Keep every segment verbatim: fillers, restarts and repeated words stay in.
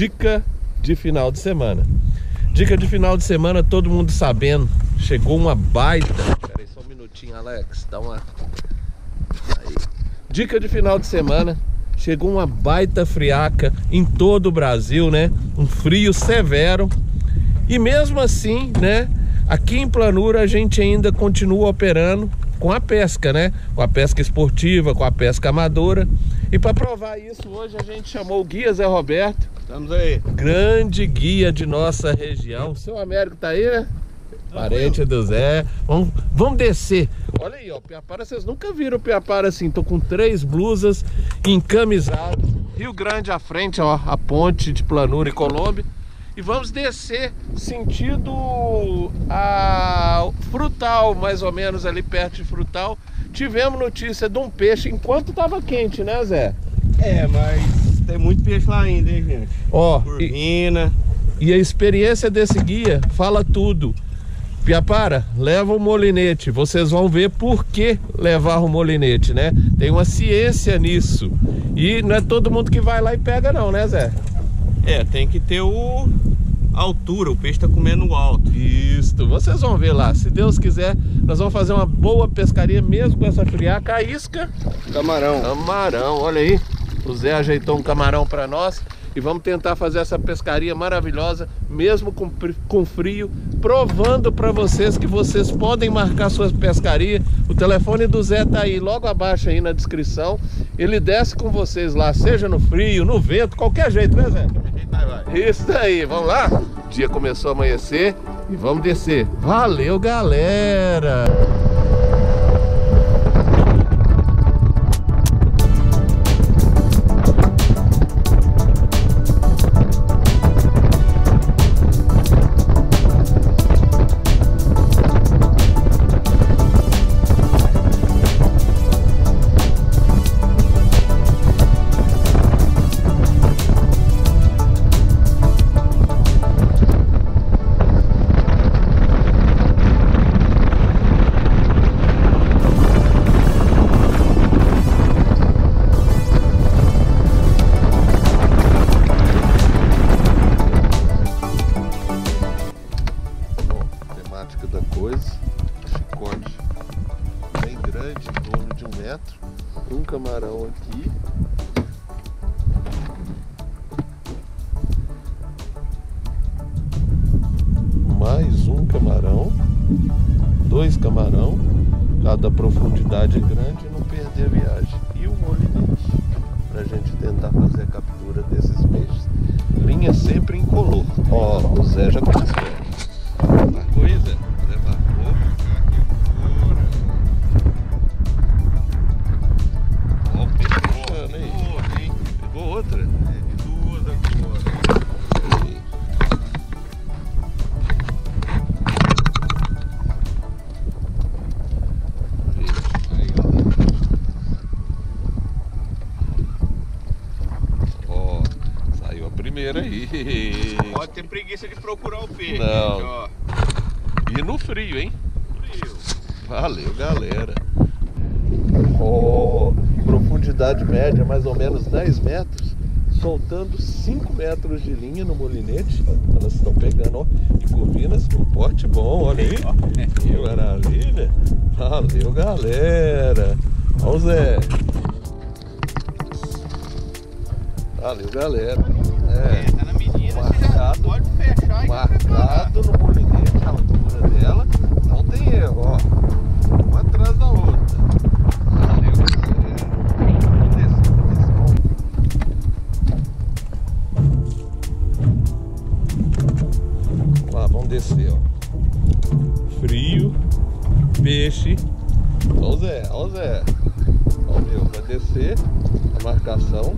dica de final de semana. Dica de final de semana, todo mundo sabendo. Chegou uma baita... Peraí só um minutinho, Alex. Dá uma... Aí. Dica de final de semana. Chegou uma baita friaca em todo o Brasil, né? Um frio severo. E mesmo assim, né? Aqui em Planura a gente ainda continua operando com a pesca, né? Com a pesca esportiva, com a pesca amadora. E para provar isso, hoje a gente chamou o guia Zé Roberto. Estamos aí. Grande guia de nossa região. O seu Américo tá aí, né? Parente do Zé. Vamos, vamos descer. Olha aí, ó, Piapara, vocês nunca viram o Piapara assim. Tô com três blusas, encamisado. Rio Grande à frente, ó, a ponte de Planura e Colômbia. E vamos descer sentido a Frutal, mais ou menos ali perto de Frutal. Tivemos notícia de um peixe enquanto tava quente, né, Zé? É, mas tem muito peixe lá ainda, hein, gente? Ó, Curvina. E, e a experiência desse guia fala tudo. Piapara, leva o molinete. Vocês vão ver por que levar o molinete, né? Tem uma ciência nisso. E não é todo mundo que vai lá e pega não, né, Zé? É, tem que ter o... a altura, o peixe tá comendo alto. Isso, vocês vão ver lá. Se Deus quiser, nós vamos fazer uma boa pescaria mesmo com essa friaca. A isca... Camarão. Camarão, olha aí. O Zé ajeitou um camarão para nós. E vamos tentar fazer essa pescaria maravilhosa, mesmo com, com frio, provando para vocês que vocês podem marcar suas pescarias. O telefone do Zé tá aí logo abaixo aí na descrição. Ele desce com vocês lá, seja no frio, no vento, qualquer jeito, né, Zé? Isso aí, vamos lá? O dia começou a amanhecer e vamos descer. Valeu, galera! Um camarão aqui. Mais um camarão. Dois camarão. Cada profundidade é grande e não perder a viagem. E o molinete, pra gente tentar fazer a captura desses peixes. Linha sempre incolor. Ó, o Zé já começou. Marcou aí, Zé? Zé marcou. Ó, o peixe puxando aí. Pegou outra? É, de duas agora. Primeiro aí. Pode ter preguiça de procurar o peixe. Não. Gente, ó. E no frio, hein? Frio. Valeu, galera. Oh, profundidade média, mais ou menos dez metros. Soltando cinco metros de linha no molinete. Elas estão pegando, ó, de curvinas. Um porte bom, olha aí. Que maravilha. Valeu, galera. Ó o Zé. Valeu, galera. É, É, tá na medida, marcado, você já pode fechar e marcado no molinete, a altura dela. Não tem erro, ó. Uma atrás da outra. Valeu, galera. Vamos descer, vamos descer. Vamos lá, vamos descer, ó. Frio, peixe. Ó o Zé, ó o Zé. Ó o meu, vai descer a marcação.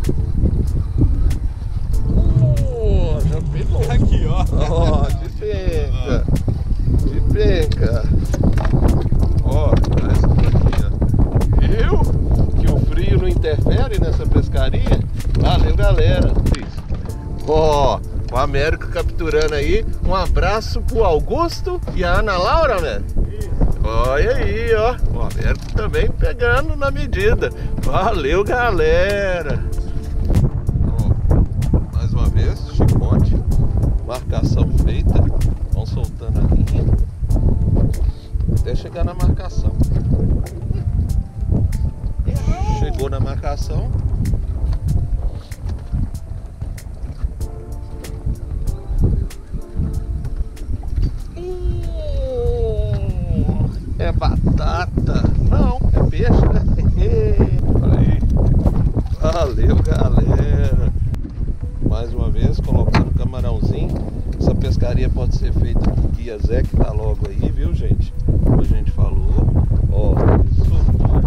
Oh, já pegou. Aqui, ó. Ó, de penca. De penca. Ó, essa aqui, ó. Viu? Que o frio não interfere nessa pescaria? Valeu, galera. Ó, o Américo capturando aí. Um abraço pro Augusto e a Ana Laura, né? Olha aí, ó. O Américo também pegando na medida. Valeu, galera. Ó, mais uma vez. Marcação feita. Vão soltando a linha até chegar na marcação. Chegou na marcação. É batata. Não, é peixe, né? Olha aí. Valeu, galera. Mais uma vez, colocando camarãozinho. Essa pescaria pode ser feita por Guia Zé, que tá logo aí, viu, gente? Como a gente falou. Ó, soltou.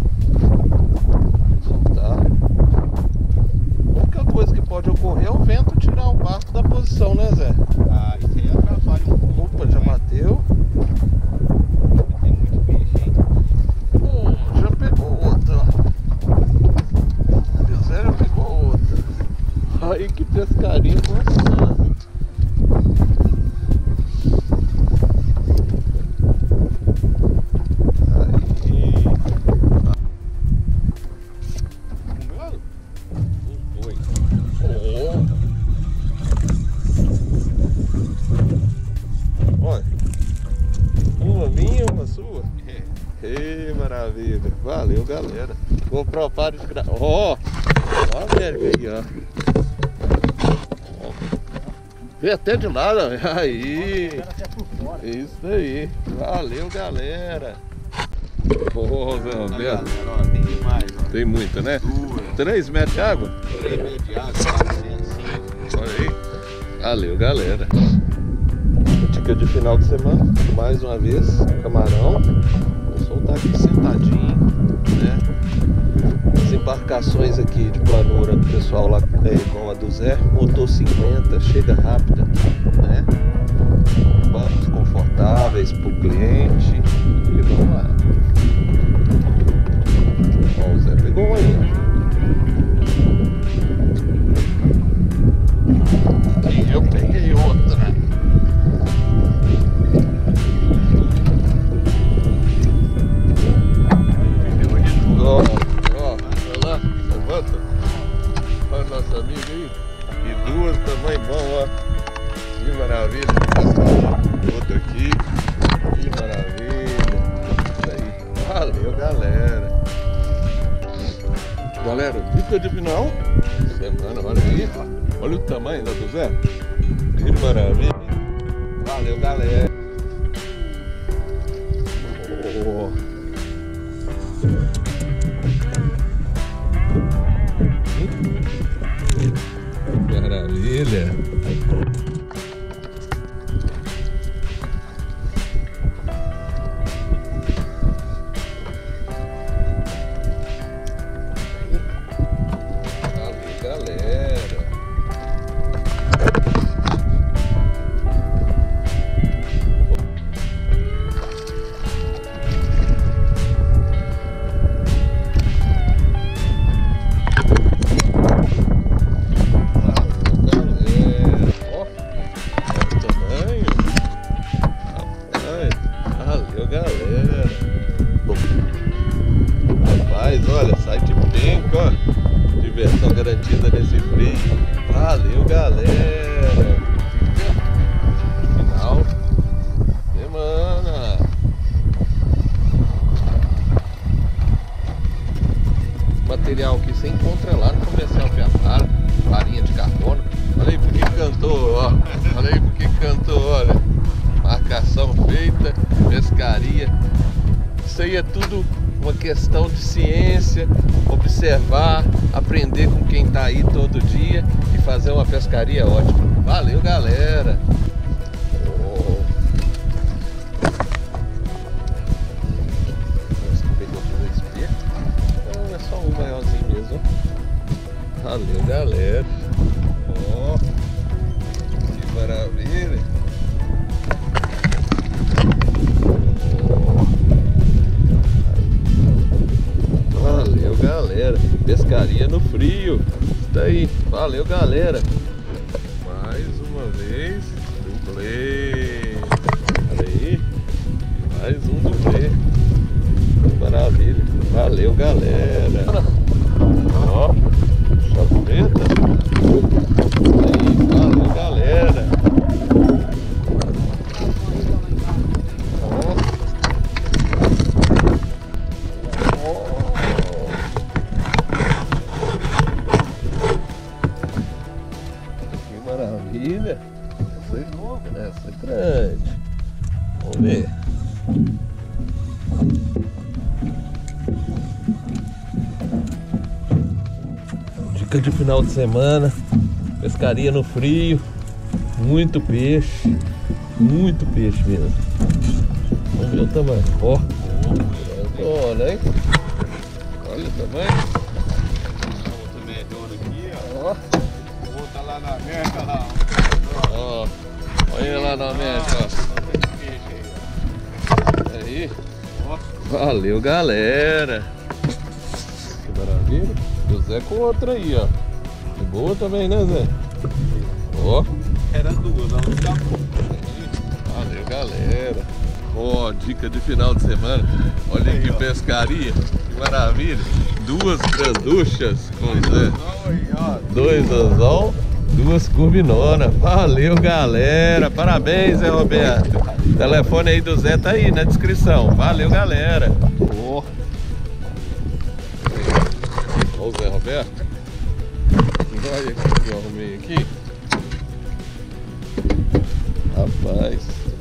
Soltar. A única coisa que pode ocorrer é o vento tirar o barco da posição, né, Zé? Ah, isso aí atrapalha um pouco. Opa, já bateu. Tem muito peixe, hein? Oh, já pegou outra. O Zé já pegou outra. Aí que pescaria gostosa. Valeu, galera. Vou provar de gra... Ó, ó a América aí, ó. Vê até de lado, ó. Aí. Isso aí. Valeu, galera. Ô, Zé Roberto. Tem demais, ó. Tem muita, né? três metros de água? três metros de água, olha aí. Valeu, galera. Dica de final de semana. Mais uma vez, camarão. Vou soltar aqui sentadinho, né? As embarcações aqui de planura do pessoal lá, é igual a do Zé, motor cinquenta, chega rápida, né? Bancos confortáveis pro cliente. E vamos lá. Ó, o Zé pegou um aí. E eu peguei outra. Ó, ó, olha lá, levanta. Olha o nosso amigo aí. E duas tamanho bom, ó. Que maravilha. Outra aqui. Que maravilha. Isso aí. Valeu, galera. Galera, dica de final de semana, olha aí. Olha o tamanho da do Zé. Que maravilha. Valeu, galera. Oh. Maravilha. Valeu, galera. Olha, sai de penca, ó. Diversão garantida nesse frio. Valeu, galera. Final de semana. Material que você encontra lá no Comercial Piatara, farinha de carbono. Olha aí porque cantou, ó. Olha aí porque cantou, olha. Marcação feita, pescaria. Isso aí é tudo uma questão de ciência, observar, aprender com quem tá aí todo dia e fazer uma pescaria ótima. Valeu, galera! Oh. Parece que pegou dois pés. Não, é só um maiorzinho mesmo. Valeu, galera! Ó, oh. Que maravilha! Valeu, galera. Pescaria no frio. Isso daí. Valeu, galera. Mais uma vez. Dublê. Olha aí. Mais um dublê. Maravilha. Valeu, galera. Ó. Chapeta. Aí. Valeu, galera. Essa é grande. Vamos ver. Dica de final de semana. Pescaria no frio. Muito peixe. Muito peixe mesmo. Vamos ver o tamanho. Ó. Olha, hein? Olha o tamanho. Outro medonho aqui, ó. Ó. O outro tá lá na merda lá. Ó. Olha lá na América, ó. Aí. Valeu, galera. Que maravilha. E o Zé com outra aí, ó. De boa também, né, Zé? Ó. Era duas, não escapou. Valeu, galera. Ó, dica de final de semana. Olha aí, que ó. Pescaria. Que maravilha. Duas granduchas com o Zé. Dois anzol. Duas curvinonas. Valeu, galera. Parabéns, Zé Roberto. O telefone aí do Zé tá aí na descrição. Valeu, galera. Ó. Ó o Zé Roberto. Olha aqui que eu arrumei aqui. Rapaz.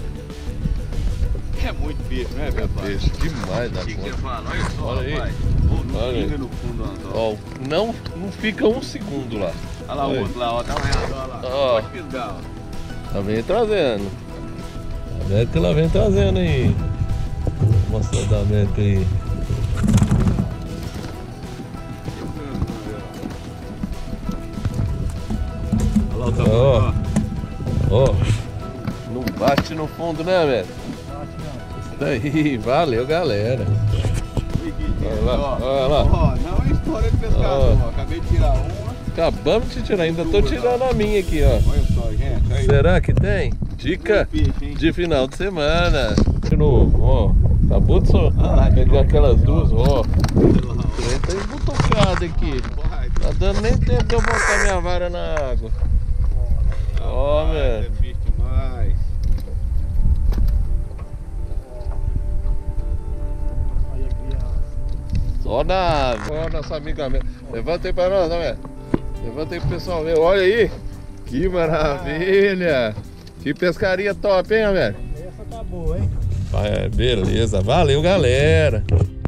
É muito peixe, não é, É peixe demais da conta. Olha só, olha aí. rapaz. Não Olha fica aí. no fundo, ó. Ó, não, não fica um segundo lá. Olha lá o outro lá, ó. Tá olhando, olha lá. Ó. Pode fisgar, ó. Ela vem trazendo. A América ela vem trazendo aí. Vou mostrar da América aí. Olha lá o tamanho, Ó. ó. Ó. Não bate no fundo, né, América? Isso daí, valeu, galera. Olha lá, olha lá. Ó, não é história de pescador, Ó. ó. Acabei de tirar uma. Acabamos de tirar, ainda tô tirando a minha aqui, ó. Olha só, gente. Aí. Será que tem? Dica Peixe, hein? de final de semana. De novo, ó. Acabou de só Ah, lá, de pegar novo, aquelas ó. duas, ó. Olha lá, O trem tá embutucado aqui. ó. Vai, Tá dando nem tempo de eu botar minha vara na água. Ó, rapaz, meu. é peixe demais. Só na ó, nossa amiga mesmo. Levanta aí pra nós, né? Levanta aí pro pessoal ver. Olha aí. Que maravilha. Que pescaria top, hein, velho? Essa tá boa, hein? É, beleza. Valeu, galera.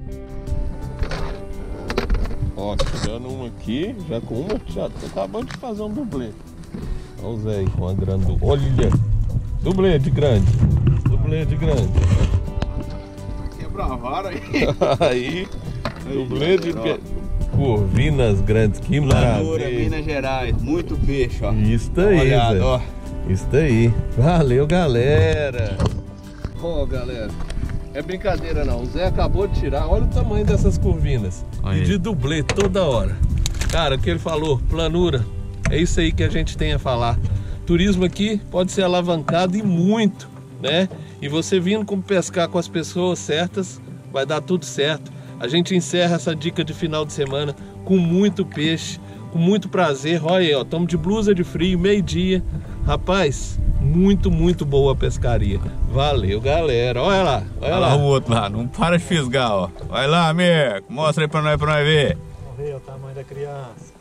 Ó, tirando uma aqui. Já com uma, já tô acabando de fazer um dublê. Olha o Zé aí com a grande. Olha. Dublê de grande. Dublê de grande. Quebra a vara aí. Aí. Dublê de pe... corvinas grandes, que Planura, maravilha. Minas Gerais, muito peixe, ó. Isso Dá uma aí, olhada, Zé. ó. Isso aí. Valeu, galera. Ó, galera. É brincadeira não. O Zé acabou de tirar. Olha o tamanho dessas curvinas. Olha E aí. de dublê toda hora. Cara, o que ele falou, planura. É isso aí que a gente tem a falar. Turismo aqui pode ser alavancado e muito, né? E você vindo com pescar com as pessoas certas, vai dar tudo certo. A gente encerra essa dica de final de semana com muito peixe, com muito prazer. Olha aí, ó, estamos de blusa de frio, meio-dia. Rapaz, muito, muito boa a pescaria. Valeu, galera. Olha lá, olha Olha lá. lá o outro lá, não para de fisgar, ó. Vai lá, amigo, mostra aí pra nós, pra nós ver. Vamos ver o tamanho da criança.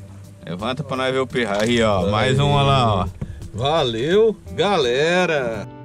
Levanta pra nós ver o peixe. Aí, ó, mais uma lá, ó. Valeu, galera.